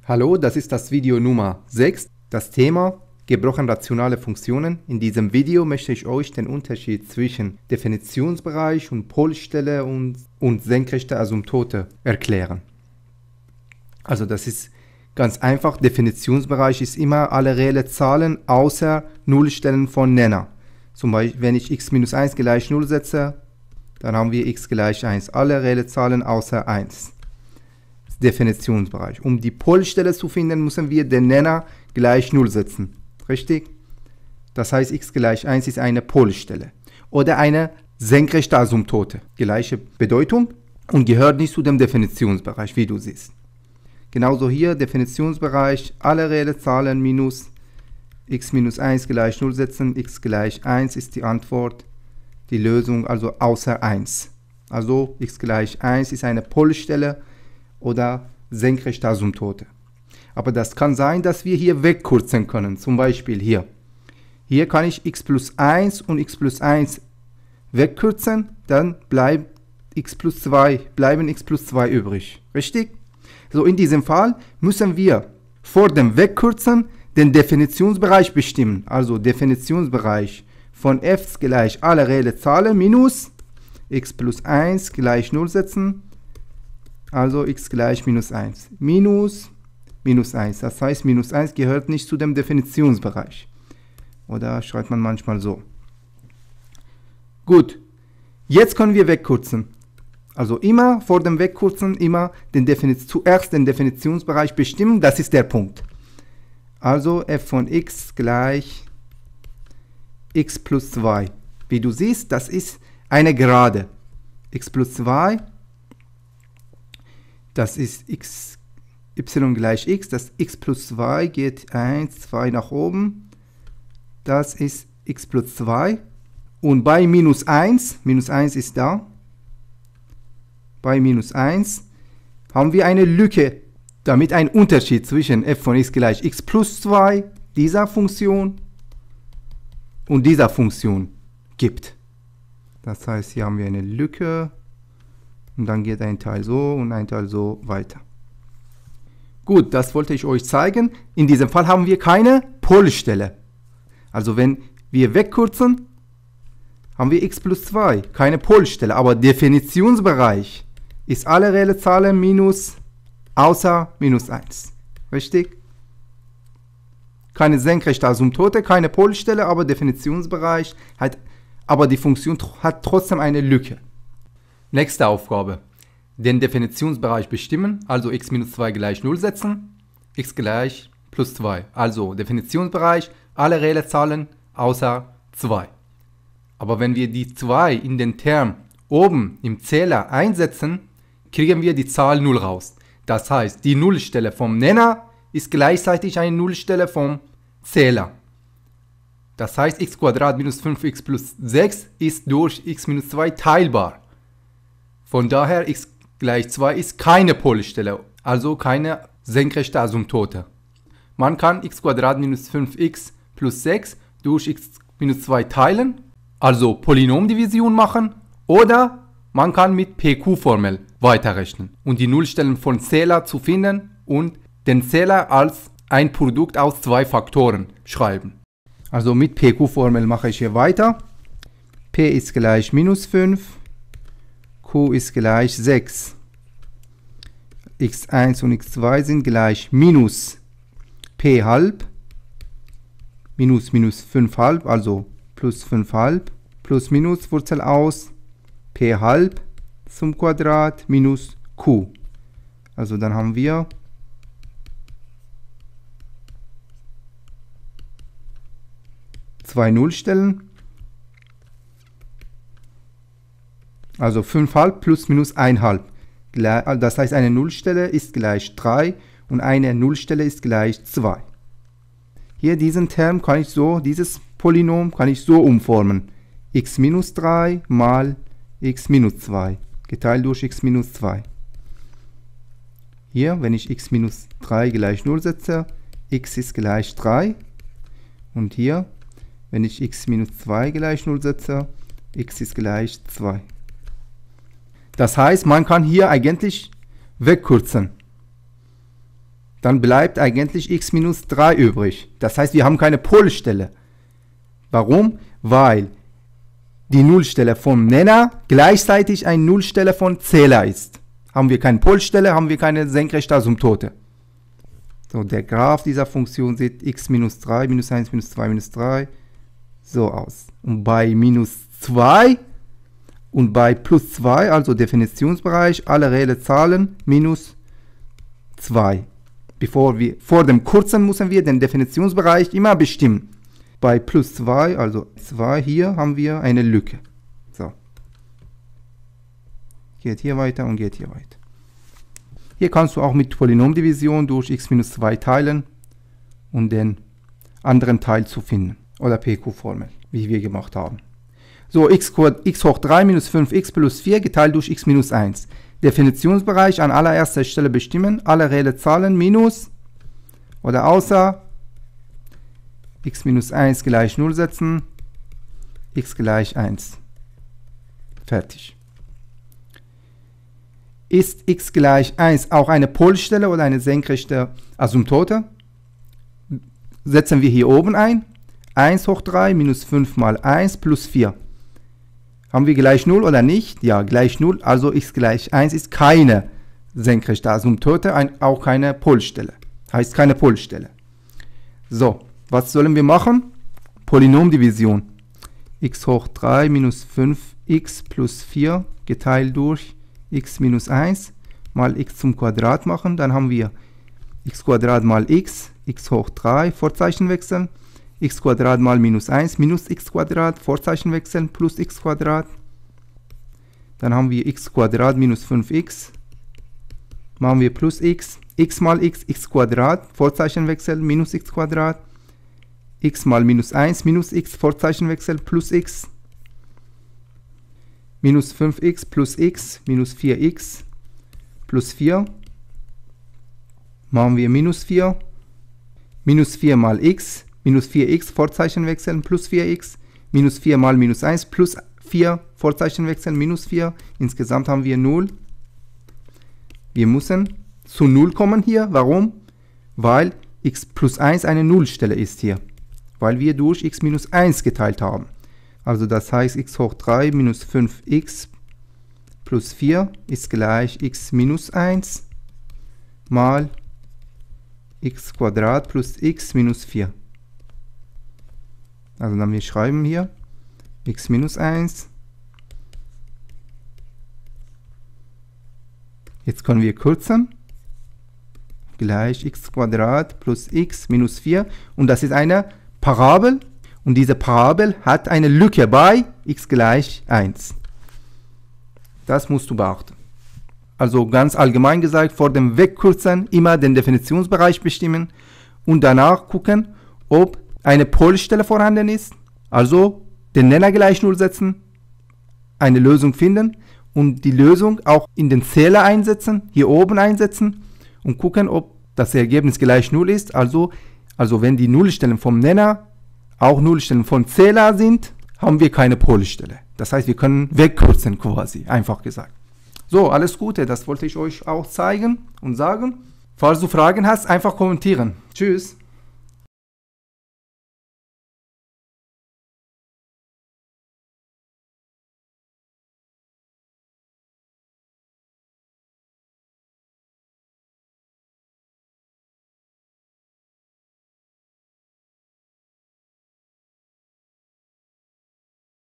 Hallo, das ist das Video Nummer 6, das Thema gebrochen rationale Funktionen. In diesem Video möchte ich euch den Unterschied zwischen Definitionsbereich und Polstelle und senkrechte Asymptote erklären. Also das ist ganz einfach. Definitionsbereich ist immer alle reelle Zahlen außer Nullstellen von Nenner. Zum Beispiel, wenn ich x minus 1 gleich 0 setze, dann haben wir x gleich 1. Alle reelle Zahlen außer 1. Definitionsbereich. Um die Polstelle zu finden, müssen wir den Nenner gleich 0 setzen. Richtig? Das heißt, x gleich 1 ist eine Polstelle. Oder eine senkrechte Asymptote. Gleiche Bedeutung und gehört nicht zu dem Definitionsbereich, wie du siehst. Genauso hier, Definitionsbereich, alle reelle Zahlen minus x minus 1 gleich 0 setzen. X gleich 1 ist die Antwort, die Lösung, also außer 1. Also x gleich 1 ist eine Polstelle oder senkrechte Asymptote. Aber das kann sein, dass wir hier wegkürzen können. Zum Beispiel hier. Hier kann ich x plus 1 und x plus 1 wegkürzen, dann bleiben x plus 2 übrig. Richtig? So, in diesem Fall müssen wir vor dem Wegkürzen den Definitionsbereich bestimmen. Also Definitionsbereich von f gleich alle reelle Zahlen minus x plus 1 gleich 0 setzen. Also x gleich minus 1. Minus 1. Das heißt, minus 1 gehört nicht zu dem Definitionsbereich. Oder schreibt man manchmal so. Gut. Jetzt können wir wegkürzen. Also immer vor dem Wegkürzen immer zuerst den Definitionsbereich bestimmen. Das ist der Punkt. Also f von x gleich x plus 2. Wie du siehst, das ist eine Gerade. X plus 2. Das ist y gleich x, das x plus 2 geht 1, 2 nach oben. Das ist x plus 2. Und bei minus 1 ist da. Bei minus 1 haben wir eine Lücke, damit ein Unterschied zwischen f von x gleich x plus 2, dieser Funktion, und dieser Funktion gibt. Das heißt, hier haben wir eine Lücke. Und dann geht ein Teil so und ein Teil so weiter. Gut, das wollte ich euch zeigen. In diesem Fall haben wir keine Polstelle. Also wenn wir wegkürzen, haben wir x plus 2, keine Polstelle. Aber Definitionsbereich ist alle reelle Zahlen minus, außer minus 1. Richtig? Keine senkrechte Asymptote, keine Polstelle, aber Definitionsbereich hat, aber die Funktion hat trotzdem eine Lücke. Nächste Aufgabe. Den Definitionsbereich bestimmen, also x minus 2 gleich 0 setzen, x gleich plus 2. Also Definitionsbereich, alle reelle Zahlen außer 2. Aber wenn wir die 2 in den Term oben im Zähler einsetzen, kriegen wir die Zahl 0 raus. Das heißt, die Nullstelle vom Nenner ist gleichzeitig eine Nullstelle vom Zähler. Das heißt, x² minus 5x plus 6 ist durch x minus 2 teilbar. Von daher x gleich 2 ist keine Polstelle, also keine senkrechte Asymptote. Man kann x² minus 5x plus 6 durch x minus 2 teilen, also Polynomdivision machen, oder man kann mit PQ-Formel weiterrechnen und die Nullstellen von Zähler zu finden und den Zähler als ein Produkt aus zwei Faktoren schreiben. Also mit PQ-Formel mache ich hier weiter. P ist gleich minus 5. Q ist gleich 6. x1 und x2 sind gleich minus p halb, minus 5 halb, also plus 5 halb, plus minus Wurzel aus, p halb zum Quadrat minus q. Also dann haben wir zwei Nullstellen. Also 5 halb plus minus 1 halb. Das heißt, eine Nullstelle ist gleich 3 und eine Nullstelle ist gleich 2. Hier diesen Term kann ich so, dieses Polynom kann ich so umformen. x minus 3 mal x minus 2 geteilt durch x minus 2. Hier, wenn ich x minus 3 gleich 0 setze, x ist gleich 3. Und hier, wenn ich x minus 2 gleich 0 setze, x ist gleich 2. Das heißt, man kann hier eigentlich wegkürzen. dann bleibt eigentlich x minus 3 übrig. Das heißt, wir haben keine Polstelle. Warum? Weil die Nullstelle vom Nenner gleichzeitig eine Nullstelle von Zähler ist. Haben wir keine Polstelle, haben wir keine senkrechte Asymptote. So, der Graph dieser Funktion sieht x minus 3, minus 1, minus 2, minus 3 so aus. Und bei minus 2 und bei plus 2, also Definitionsbereich, alle reellen Zahlen minus 2. Vor dem kurzen müssen wir den Definitionsbereich immer bestimmen. Bei plus 2, also 2 hier, haben wir eine Lücke. So. Geht hier weiter und geht hier weiter. Hier kannst du auch mit Polynomdivision durch x minus 2 teilen, um den anderen Teil zu finden. Oder PQ-Formel, wie wir gemacht haben. So, x hoch 3 minus 5x plus 4 geteilt durch x minus 1. Definitionsbereich an allererster Stelle bestimmen, alle reellen Zahlen minus oder außer x minus 1 gleich 0 setzen, x gleich 1. Fertig. Ist x gleich 1 auch eine Polstelle oder eine senkrechte Asymptote? Setzen wir hier oben ein. 1 hoch 3 minus 5 mal 1 plus 4. Haben wir gleich 0 oder nicht? Ja, gleich 0, also x gleich 1 ist keine senkrechte Asymptote, auch keine Polstelle. Heißt keine Polstelle. So, was sollen wir machen? Polynomdivision. X hoch 3 minus 5x plus 4 geteilt durch x minus 1 mal x zum Quadrat machen. Dann haben wir x Quadrat mal x hoch 3, Vorzeichen wechseln. X Quadrat mal minus 1 minus x Quadrat, Vorzeichen wechseln, plus x Quadrat. Dann haben wir x Quadrat minus 5x. Machen wir plus x mal x Quadrat, Vorzeichen wechseln, minus x Quadrat. X mal minus 1 minus x, Vorzeichen wechseln, plus x. Minus 5x plus x, minus 4x plus 4. Machen wir minus 4. Minus 4 mal x. Minus 4x, Vorzeichen wechseln, plus 4x, minus 4 mal minus 1, plus 4, Vorzeichen wechseln, minus 4. Insgesamt haben wir 0. Wir müssen zu 0 kommen hier. Warum? Weil x plus 1 eine Nullstelle ist hier. Weil wir durch x minus 1 geteilt haben. Also das heißt, x hoch 3 minus 5x plus 4 ist gleich x minus 1 mal x Quadrat plus x minus 4. Also dann wir schreiben hier x minus 1. Jetzt können wir kürzen. Gleich x Quadrat plus x minus 4. Und das ist eine Parabel. Und diese Parabel hat eine Lücke bei x gleich 1. Das musst du beachten. Also ganz allgemein gesagt, vor dem Wegkürzen immer den Definitionsbereich bestimmen und danach gucken, ob eine Polstelle vorhanden ist, also den Nenner gleich 0 setzen, eine Lösung finden und die Lösung auch in den Zähler einsetzen, hier oben einsetzen und gucken, ob das Ergebnis gleich 0 ist. Also wenn die Nullstellen vom Nenner auch Nullstellen vom Zähler sind, haben wir keine Polstelle. Das heißt, wir können wegkürzen quasi, einfach gesagt. So, alles Gute, das wollte ich euch auch zeigen und sagen. Falls du Fragen hast, einfach kommentieren. Tschüss.